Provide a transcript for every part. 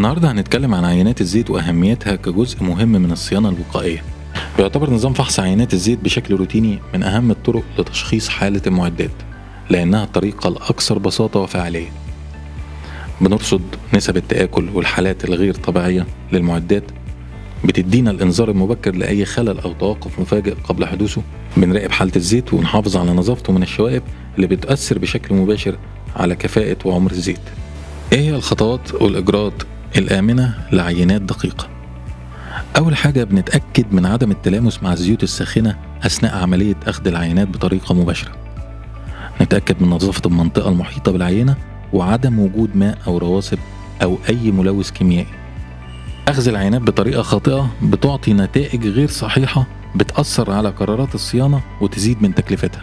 النهاردة هنتكلم عن عينات الزيت وأهميتها كجزء مهم من الصيانة الوقائية. بيعتبر نظام فحص عينات الزيت بشكل روتيني من أهم الطرق لتشخيص حالة المعدات، لأنها الطريقة الأكثر بساطة وفعالية. بنرصد نسب التآكل والحالات الغير طبيعية للمعدات، بتدينا الإنذار المبكر لأي خلل أو توقف مفاجئ قبل حدوثه. بنراقب حالة الزيت ونحافظ على نظافته من الشوائب اللي بتأثر بشكل مباشر على كفاءة وعمر الزيت. إيه هي الخطوات والإجراءات الآمنة لعينات دقيقة؟ أول حاجة بنتأكد من عدم التلامس مع الزيوت الساخنة أثناء عملية أخذ العينات بطريقة مباشرة. نتأكد من نظافة المنطقة المحيطة بالعينة وعدم وجود ماء أو رواسب أو أي ملوث كيميائي. أخذ العينات بطريقة خاطئة بتعطي نتائج غير صحيحة بتأثر على قرارات الصيانة وتزيد من تكلفتها.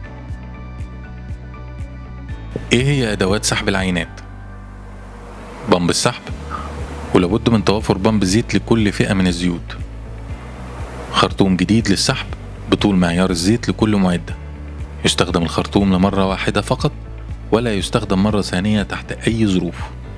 إيه هي أدوات سحب العينات؟ بمب السحب، ولابد من توافر بمب زيت لكل فئة من الزيوت. خرطوم جديد للسحب بطول معيار الزيت لكل معدة. يستخدم الخرطوم لمرة واحدة فقط، ولا يستخدم مرة ثانية تحت أي ظروف.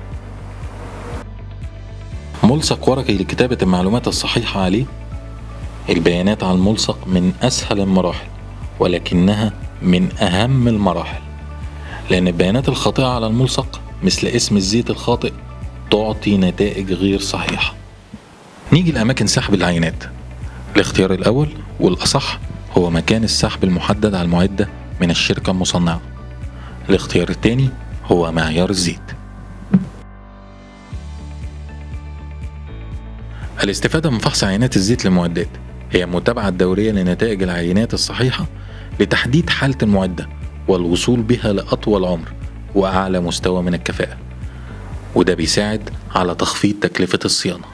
ملصق ورقي لكتابة المعلومات الصحيحة عليه. البيانات على الملصق من أسهل المراحل، ولكنها من أهم المراحل، لأن البيانات الخاطئة على الملصق مثل اسم الزيت الخاطئ تعطي نتائج غير صحيحة. نيجي لأماكن سحب العينات. الاختيار الأول والأصح هو مكان السحب المحدد على المعدة من الشركة المصنعة. الاختيار الثاني هو معيار الزيت. الاستفادة من فحص عينات الزيت للمعدات هي المتابعة الدورية لنتائج العينات الصحيحة لتحديد حالة المعدة والوصول بها لأطول عمر وأعلى مستوى من الكفاءة، وده بيساعد على تخفيض تكلفة الصيانة.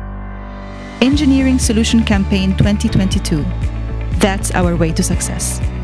Engineering Solution Campaign 2022. That's our way to success.